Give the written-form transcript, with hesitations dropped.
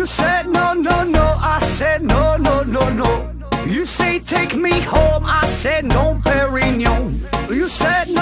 You said no, no, no, I said no, no, no, no. You say take me home, I said no, Perignon. You said